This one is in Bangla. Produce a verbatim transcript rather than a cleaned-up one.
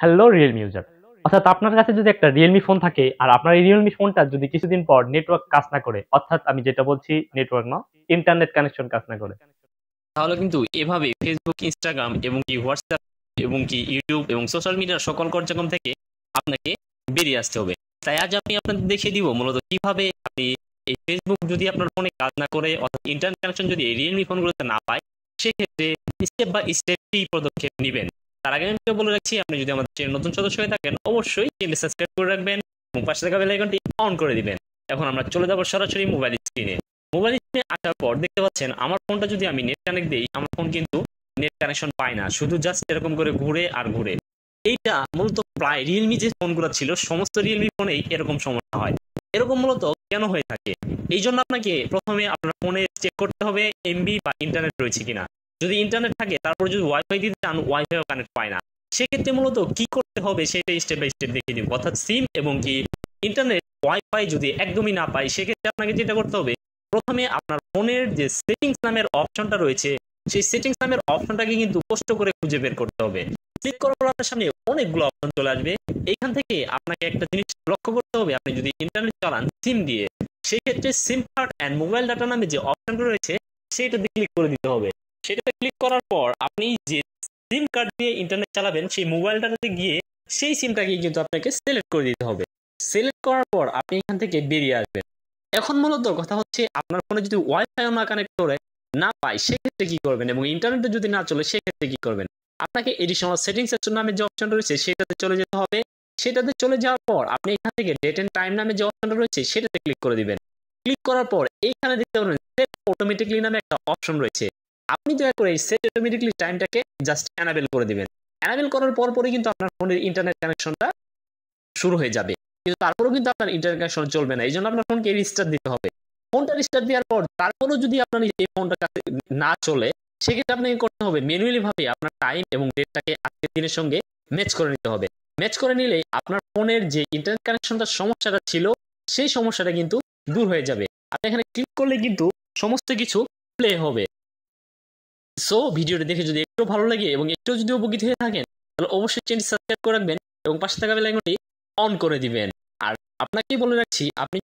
Hello Realme user. অর্থাৎ আপনার কাছে যদি একটা রিয়েলমি ফোন থাকে আর আপনার এই রিয়েলমি ফোনটা যদি কিছুদিন পর নেটওয়ার্ক কাজ না করে, অর্থাৎ আমি যেটা বলছি নেটওয়ার্ক না, ইন্টারনেট কানেকশন কাজ না করে, তাহলে কিন্তু এভাবে ফেসবুক, ইনস্টাগ্রাম এবং কি হোয়াটসঅ্যাপ এবং কি ইউটিউব এবং সোশ্যাল মিডিয়ার সকল কার্যক্রম থেকে আপনাকে বেরিয়ে আসতে হবে। তাই আজ আমি আপনাদের দেখিয়ে দিব মূলত কিভাবে আপনি এই ফেসবুক যদি আপনার ফোনে কাজ না করে অর্থাৎ ইন্টারনেট কানেকশন যদি এই রিয়েলমি ফোনগুলোতে না পায়, সেক্ষেত্রে স্টেপ বাই স্টেপ কি পদক্ষেপ নেবেন। তার আগে আমি একটা বলে রাখছি, আপনি যদি আমাদের চ্যানেল নতুন সদস্য হয়ে থাকেন অবশ্যই চ্যানেল সাবস্ক্রাইব করে রাখবেন এবং পাশে থাকা বেল আইকনটি অন করে দিবেন। এখন আমরা চলে যাব সরাসরি মোবাইল স্ক্রিনে। মোবাইল স্ক্রিনে আসার পর দেখতে পাচ্ছেন আমার ফোনটা যদি আমি নেট কানেক্ট দিই, আমার ফোন কিন্তু নেট কানেকশন পায় না, শুধু জাস্ট এরকম করে ঘুরে আর ঘুরে। এইটা মূলত প্রায় রিয়েলমি যে ফোনগুলো ছিল সমস্ত রিয়েলমি ফোনেই এরকম সমস্যা হয়। এরকম মূলত কেন হয়ে থাকে, এই জন্য আপনাকে প্রথমে আপনার ফোনে চেক করতে হবে এমবি বা ইন্টারনেট রয়েছে কিনা। যদি ইন্টারনেট থাকে তারপর যদি ওয়াইফাই দিতে চান, ওয়াইফাইও কানেক্ট পায় না, সেক্ষেত্রে মূলত কি করতে হবে সেটা স্টেপ বাই স্টেপ দেখিয়ে দিব। অর্থাৎ সিম এবং কি ইন্টারনেট ওয়াইফাই যদি একদমই না পায়, সেক্ষেত্রে আপনাকে যেটা করতে হবে, প্রথমে আপনার ফোনের যে সেটিংস নামের অপশনটা রয়েছে সেই সেটিংস নামের অপশনটাকে কিন্তু কষ্ট করে খুঁজে বের করতে হবে। ক্লিক করার পর আপনার সামনে অনেকগুলো অপশন চলে আসবে। এইখান থেকে আপনাকে একটা জিনিস লক্ষ্য করতে হবে, আপনি যদি ইন্টারনেট চালান সিম দিয়ে, সেই ক্ষেত্রে SIM card and mobile data নামে যে অপশনটা রয়েছে সেইটাতে ক্লিক করে দিতে হবে। সেটাতে ক্লিক করার পর আপনি যে সিম কার্ড দিয়ে ইন্টারনেট চালাবেন সেই মোবাইল ডাটাতে গিয়ে সেই সিমটাকে কিন্তু আপনাকে সিলেক্ট করে দিতে হবে। সিলেক্ট করার পর আপনি এখান থেকে বেরিয়ে আসবেন। এখন মূলত কথা হচ্ছে, আপনার ফোনে যদি ওয়াইফাই না কানেক্ট করে না পায় সেক্ষেত্রে কি করবেন, এবং ইন্টারনেটে যদি না চলে সেক্ষেত্রে কি করবেন। আপনাকে এডিশনাল সেটিংস এর নামে যে অপশন রয়েছে সেটাতে চলে যেতে হবে। সেটাতে চলে যাওয়ার পর আপনি এখান থেকে ডেট এন্ড টাইম নামে যে অপশনটা রয়েছে সেটাতে ক্লিক করে দিবেন। ক্লিক করার পর এইখানে দেখতে পাবেন সেট অটোমেটিকলি নামে একটা অপশন রয়েছে। আপনি দয়া করে এই সেট অটোমেটিকলি টাইমটাকে জাস্ট এনাবেল করে দিবেন। এনাবেল করার পর পরই কিন্তু আপনার ফোনের ইন্টারনেট কানেকশনটা শুরু হয়ে যাবে। কিন্তু তারপরেও কিন্তু আপনার ইন্টারনেট কানেকশন চলবে না, এই জন্য আপনার ফোনকে রিস্টার্ট দিতে হবে। ফোনটা রিস্টার্ট দেওয়ার পর তারপরেও যদি আপনার এই ফোনটা না চলে, সেক্ষেত্রে আপনাকে করতে হবে ম্যানুয়ালি ভাবে আপনার টাইম এবং ডেটটাকে আজকের দিনের সঙ্গে ম্যাচ করে নিতে হবে। ম্যাচ করে নিলে আপনার ফোনের যে ইন্টারনেট কানেকশনটার সমস্যাটা ছিল সেই সমস্যাটা কিন্তু দূর হয়ে যাবে। আপনি এখানে ক্লিক করলে কিন্তু সমস্ত কিছু প্লে হবে। সো ভিডিওটা দেখে যদি একটু ভালো লাগে এবং একটু যদি উপকৃত হয়ে থাকেন, তাহলে অবশ্যই চ্যানেল সাবস্ক্রাইব করে রাখবেন এবং পাশে থাকা বেল আইকনটি অন করে দিবেন। আর আপনাকেই বলে রাখছি, আপনি